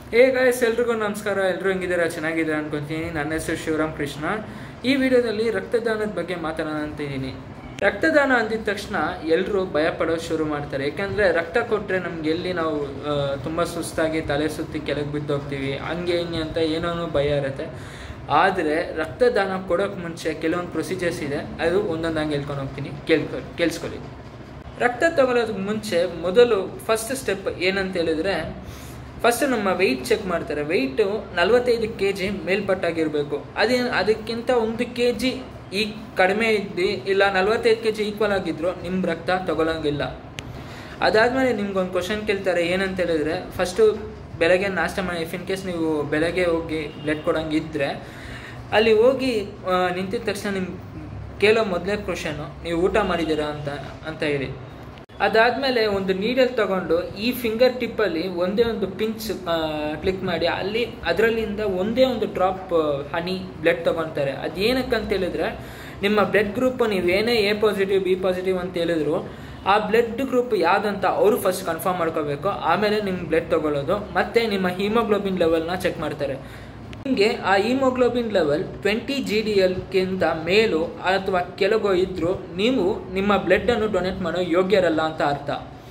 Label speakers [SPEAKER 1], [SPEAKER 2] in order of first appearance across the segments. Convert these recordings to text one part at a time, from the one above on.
[SPEAKER 1] Hey guys, ಎಲ್ರಿಗೂ ನಮಸ್ಕಾರ. ಎಲ್ಲರೂ ಹೆಂಗಿದ್ದೀರಾ? ಚೆನ್ನಾಗಿದ್ದೀರಾ ಅನ್ಕೊಂತೀನಿ. ನನ್ನ ಹೆಸರು ಶಿವರಾಮ್ ಕೃಷ್ಣ. ಈ ವಿಡಿಯೋದಲ್ಲಿ ರಕ್ತದಾನದ ಬಗ್ಗೆ ಮಾತಾಡೋಣ ಅಂತ ಇದ್ದೀನಿ. ರಕ್ತದಾನ ಅಂದಿದ ತಕ್ಷಣ ಎಲ್ಲರೂ ಭಯಪಡೋದು ಶುರು ಮಾಡ್ತಾರೆ. ಯಾಕಂದರೆ ರಕ್ತ ಕೊಟ್ಟರೆ ನಮ್ಗೆ ಎಲ್ಲಿ ನಾವು ತುಂಬ ಸುಸ್ತಾಗಿ ತಲೆ ಸುತ್ತಿ ಕೆಳಗೆ ಬಿದ್ದೋಗ್ತೀವಿ, ಹಂಗೆ ಹಿಂಗೆ ಅಂತ ಏನೋ ಭಯ ಇರುತ್ತೆ. ಆದರೆ ರಕ್ತದಾನ ಕೊಡೋಕ್ಕೆ ಮುಂಚೆ ಕೆಲವೊಂದು ಪ್ರೊಸೀಜರ್ಸ್ ಇದೆ, ಅದು ಒಂದೊಂದಾಗಿ ಹೇಳ್ಕೊಂಡು ಹೋಗ್ತೀನಿ, ಕೇಳಿಸ್ಕೊಳ್ಳಿ. ರಕ್ತ ತಗೊಳ್ಳೋದಕ್ಕೆ ಮುಂಚೆ ಮೊದಲು ಫಸ್ಟ್ ಸ್ಟೆಪ್ ಏನಂತ ಹೇಳಿದ್ರೆ, ಫಸ್ಟ್ ನಮ್ಮ ವೆಯ್ಟ್ ಚೆಕ್ ಮಾಡ್ತಾರೆ. ವೆಯ್ಟು 45 kg ಮೇಲ್ಪಟ್ಟಾಗಿರಬೇಕು. ಅದಕ್ಕಿಂತ 1 kg ಈ ಕಡಿಮೆ ಇದ್ದು ಇಲ್ಲ 45 kg ಈಕ್ವಲ್ ಆಗಿದ್ರು ನಿಮ್ಮ ರಕ್ತ ತಗೊಳ್ಳೋಂಗಿಲ್ಲ. ಅದಾದಮೇಲೆ ನಿಮ್ಗೊಂದು ಕ್ವಶನ್ ಕೇಳ್ತಾರೆ. ಏನಂತ ಹೇಳಿದ್ರೆ, ಫಸ್ಟು ಬೆಳಗ್ಗೆ ನಾಷ್ಟ ಮಾಡಿ, ಇಫ್ ಇನ್ ಕೇಸ್ ನೀವು ಬೆಳಗ್ಗೆ ಹೋಗಿ ಬ್ಲಡ್ ಕೊಡೋಂಗಿದ್ರೆ ಅಲ್ಲಿ ಹೋಗಿ ನಿಂತಿದ ತಕ್ಷಣ ನಿಮ್ಗೆ ಕೇಳೋ ಮೊದಲೇ ಕ್ವಶನ್ನು, ನೀವು ಊಟ ಮಾಡಿದ್ದೀರಾ ಅಂತ ಹೇಳಿ. ಅದಾದಮೇಲೆ ಒಂದು ನೀಡಲ್ ತಗೊಂಡು ಈ ಫಿಂಗರ್ ಟಿಪ್ಪಲ್ಲಿ ಒಂದೇ ಒಂದು ಪಿಂಚ್ ಕ್ಲಿಕ್ ಮಾಡಿ ಅದರಲ್ಲಿಂದ ಒಂದೇ ಒಂದು ಡ್ರಾಪ್ ಹನಿ ಬ್ಲಡ್ ತೊಗೊತಾರೆ. ಅದೇನಕ್ಕಂತ ಹೇಳಿದ್ರೆ, ನಿಮ್ಮ ಬ್ಲಡ್ ಗ್ರೂಪ್ ನೀವೇನೇ A ಪಾಸಿಟಿವ್ B ಪಾಸಿಟಿವ್ ಅಂತ ಹೇಳಿದ್ರು ಆ ಬ್ಲಡ್ ಗ್ರೂಪ್ ಯಾವುದಂತ ಅವರು ಫಸ್ಟ್ ಕನ್ಫರ್ಮ್ ಮಾಡ್ಕೋಬೇಕು. ಆಮೇಲೆ ನಿಮ್ಮ ಬ್ಲಡ್ ತೊಗೊಳ್ಳೋದು. ಮತ್ತು ನಿಮ್ಮ ಹೀಮೋಗ್ಲೋಬಿನ್ ಲೆವೆಲ್ನ ಚೆಕ್ ಮಾಡ್ತಾರೆ. ನಿಮಗೆ ಆ ಹೀಮೋಗ್ಲೋಬಿನ್ ಲೆವೆಲ್ 20 GDL-ಗಿಂತ ಮೇಲೂ ಅಥವಾ ಕೆಳಗೋ ಇದ್ದರೂ ನೀವು ನಿಮ್ಮ ಬ್ಲಡ್ಡನ್ನು ಡೊನೇಟ್ ಮಾಡೋ ಯೋಗ್ಯರಲ್ಲ ಅಂತ ಅರ್ಥ.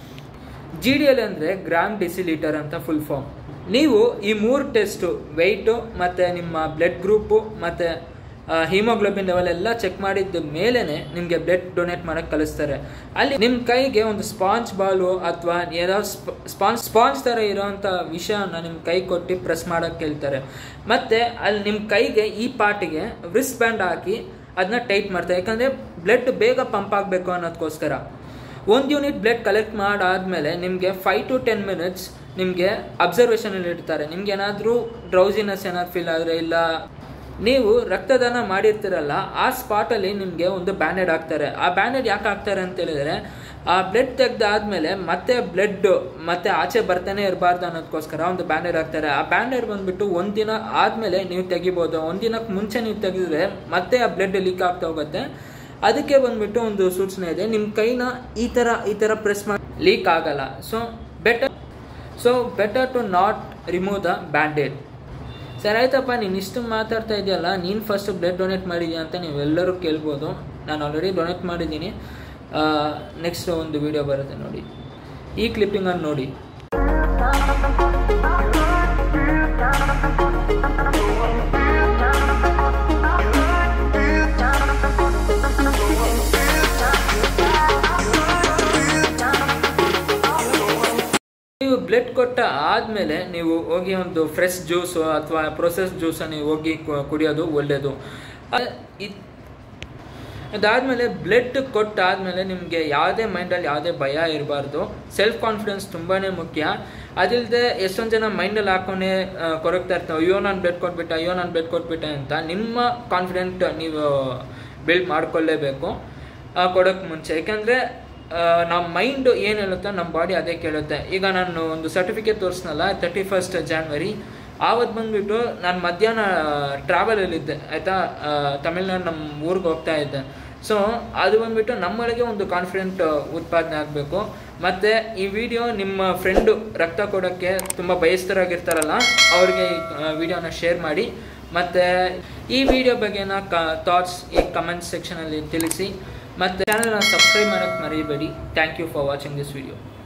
[SPEAKER 1] GDL ಅಂದರೆ ಗ್ರಾಮ್ ಡೆಸಿಲೀಟರ್ ಅಂತ ಫುಲ್ ಫಾರ್ಮ್. ನೀವು ಈ 3 ಟೆಸ್ಟು, ವೆಯ್ಟು ಮತ್ತು ನಿಮ್ಮ ಬ್ಲಡ್ ಗ್ರೂಪು ಮತ್ತು ಹೀಮೋಗ್ಲೋಬಿನ್ ಲೆವೆಲ್ ಎಲ್ಲ ಚೆಕ್ ಮಾಡಿದ ಮೇಲೇ ನಿಮಗೆ ಬ್ಲಡ್ ಡೊನೇಟ್ ಮಾಡೋಕ್ಕೆ ಕಳಿಸ್ತಾರೆ. ಅಲ್ಲಿ ನಿಮ್ಮ ಕೈಗೆ ಒಂದು ಸ್ಪಾಂಜ್ ಬಾಲು ಅಥವಾ ಏನಾದ್ರು ಸ್ಪಾಂಜ್ ಥರ ಇರೋವಂಥ ವಿಷಯನ ನಿಮ್ಮ ಕೈ ಕೊಟ್ಟು ಪ್ರೆಸ್ ಮಾಡೋಕ್ಕೆ ಹೇಳ್ತಾರೆ. ಮತ್ತು ಅಲ್ಲಿ ನಿಮ್ಮ ಕೈಗೆ ಈ ಪಾರ್ಟಿಗೆ ವ್ರಿಸ್ಟ್ ಬ್ಯಾಂಡ್ ಹಾಕಿ ಅದನ್ನ ಟೈಟ್ ಮಾಡ್ತಾರೆ. ಯಾಕಂದರೆ ಬ್ಲಡ್ ಬೇಗ ಪಂಪ್ ಆಗಬೇಕು ಅನ್ನೋದಕ್ಕೋಸ್ಕರ. 1 ಯೂನಿಟ್ ಬ್ಲಡ್ ಕಲೆಕ್ಟ್ ಮಾಡಾದಮೇಲೆ ನಿಮಗೆ 5 to 10 minutes ನಿಮಗೆ ಅಬ್ಸರ್ವೇಷನಲ್ಲಿ ಇಡ್ತಾರೆ. ನಿಮ್ಗೆ ಏನಾದರೂ ಡ್ರೌಸಿನೆಸ್ ಏನಾದ್ರು ಫೀಲ್ ಆದರೆ, ಇಲ್ಲ ನೀವು ರಕ್ತದಾನ ಮಾಡಿರ್ತೀರಲ್ಲ ಆ ಸ್ಪಾಟಲ್ಲಿ ನಿಮಗೆ ಒಂದು ಬ್ಯಾಂಡೇಡ್ ಹಾಕ್ತಾರೆ. ಆ ಬ್ಯಾಂಡೇಡ್ ಯಾಕೆ ಹಾಕ್ತಾರೆ ಅಂತ ಹೇಳಿದರೆ, ಆ ಬ್ಲಡ್ ತೆಗೆದಾದ್ಮೇಲೆ ಮತ್ತೆ ಬ್ಲಡ್ ಮತ್ತೆ ಆಚೆ ಬರ್ತಾನೆ ಇರಬಾರ್ದು ಅನ್ನೋದಕ್ಕೋಸ್ಕರ ಒಂದು ಬ್ಯಾಂಡೇಡ್ ಹಾಕ್ತಾರೆ. ಆ ಬ್ಯಾಂಡೇಡ್ ಬಂದುಬಿಟ್ಟು 1 ದಿನ ಆದಮೇಲೆ ನೀವು ತೆಗಿಬೋದು. 1 ದಿನಕ್ಕೆ ಮುಂಚೆ ನೀವು ತೆಗೆದ್ರೆ ಮತ್ತೆ ಆ ಬ್ಲಡ್ ಲೀಕ್ ಆಗ್ತಾ ಹೋಗುತ್ತೆ. ಅದಕ್ಕೆ ಬಂದುಬಿಟ್ಟು ಒಂದು ಸೂಚನೆ ಇದೆ, ನಿಮ್ಮ ಕೈನ ಈ ಥರ ಪ್ರೆಸ್ ಮಾಡಿ ಲೀಕ್ ಆಗಲ್ಲ. So better to not remove the bandaid. ಸರಿ ಆಯ್ತಪ್ಪ, ನೀನು ಇಷ್ಟು ಮಾತಾಡ್ತಾ ಇದೆಯಲ್ಲ, ನೀನು ಫಸ್ಟ್ ಬ್ಲಡ್ ಡೊನೇಟ್ ಮಾಡಿದ್ಯಾ ಅಂತ ನೀವೆಲ್ಲರೂ ಕೇಳ್ಬೋದು. ನಾನು ಆಲ್ರೆಡಿ ಡೊನೇಟ್ ಮಾಡಿದ್ದೀನಿ. ನೆಕ್ಸ್ಟ್ ಒಂದು ವಿಡಿಯೋ ಬರುತ್ತೆ ನೋಡಿ, ಈ ಕ್ಲಿಪ್ಪಿಂಗನ್ನು ನೋಡಿ. ನೀವು ಬ್ಲಡ್ ಕೊಟ್ಟ ಆದಮೇಲೆ ನೀವು ಹೋಗಿ ಒಂದು ಫ್ರೆಶ್ ಜ್ಯೂಸು ಅಥವಾ ಪ್ರೊಸೆಸ್ ಜ್ಯೂಸನ್ನು ನೀವು ಹೋಗಿ ಕುಡಿಯೋದು ಒಳ್ಳೆಯದು. ಅದಾದಮೇಲೆ ಬ್ಲಡ್ ಕೊಟ್ಟಾದಮೇಲೆ ನಿಮಗೆ ಯಾವುದೇ ಮೈಂಡಲ್ಲಿ ಯಾವುದೇ ಭಯ ಇರಬಾರ್ದು. ಸೆಲ್ಫ್ ಕಾನ್ಫಿಡೆನ್ಸ್ ತುಂಬಾ ಮುಖ್ಯ. ಅದಿಲ್ಲದೆ ಎಷ್ಟೊಂದು ಜನ ಮೈಂಡಲ್ಲಿ ಹಾಕೊಂಡೇ ಕೊರಗ್ತಾ ಇರ್ತಾವೆ, ಅಯ್ಯೋ ನಾನು ಬ್ಲಡ್ ಕೊಟ್ಬಿಟ್ಟೆ ಅಂತ. ನಿಮ್ಮ ಕಾನ್ಫಿಡೆಂಟ್ ನೀವು ಬಿಲ್ಡ್ ಮಾಡ್ಕೊಳ್ಳೇಬೇಕು ಕೊಡೋಕ್ಕೆ ಮುಂಚೆ. ಯಾಕೆಂದರೆ ನಮ್ಮ ಮೈಂಡು ಏನು ಹೇಳುತ್ತೋ ನಮ್ಮ ಬಾಡಿ ಅದೇ ಕೇಳುತ್ತೆ. ಈಗ ನಾನು ಒಂದು ಸರ್ಟಿಫಿಕೇಟ್ ತೋರಿಸ್ನಲ್ಲ 31st January, ಆವತ್ತು ಬಂದುಬಿಟ್ಟು ನಾನು ಮಧ್ಯಾಹ್ನ ಟ್ರಾವೆಲಲ್ಲಿದ್ದೆ ಆಯಿತಾ, ತಮಿಳ್ನಾಡು ನಮ್ಮ ಊರಿಗೆ ಹೋಗ್ತಾ ಇದ್ದೆ. ಸೊ ಅದು ಬಂದುಬಿಟ್ಟು ನಮ್ಮೊಳಗೆ ಒಂದು ಕಾನ್ಫಿಡೆಂಟ್ ಉತ್ಪಾದನೆ ಆಗಬೇಕು. ಮತ್ತು ಈ ವಿಡಿಯೋ ನಿಮ್ಮ ಫ್ರೆಂಡು ರಕ್ತ ಕೊಡೋಕ್ಕೆ ತುಂಬ ಬಯಸ್ತರಾಗಿರ್ತಾರಲ್ಲ ಅವ್ರಿಗೆ ಈ ವಿಡಿಯೋನ ಶೇರ್ ಮಾಡಿ. ಮತ್ತು ಈ ವಿಡಿಯೋ ಬಗ್ಗೆನ ಥಾಟ್ಸ್ ಈ ಕಮೆಂಟ್ ಸೆಕ್ಷನಲ್ಲಿ ತಿಳಿಸಿ. ಮತ್ತು ಚಾನಲ್ನ ಸಬ್ಸ್ಕ್ರೈಬ್ ಮಾಡೋಕ್ಕೆ ಮರಿಬೇಡಿ. Thank you for watching this video.